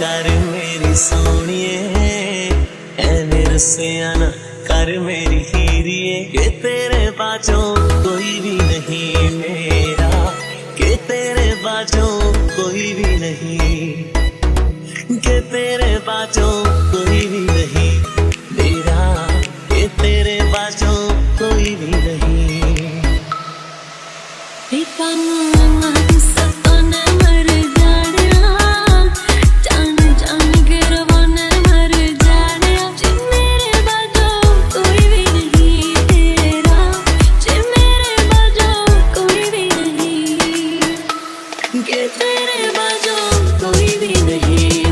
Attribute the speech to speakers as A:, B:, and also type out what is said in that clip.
A: कर मेरी सोनिए, ऐने रसिया ना कर मेरी हीरिए। के तेरे बाजों कोई भी नहीं मेरा, के तेरे बाजों कोई भी नहीं, के तेरे बाजों कोई भी नहीं मेरा, के तेरे बाजों कोई भी नहीं। के तेरे बाजों कोई भी नहीं।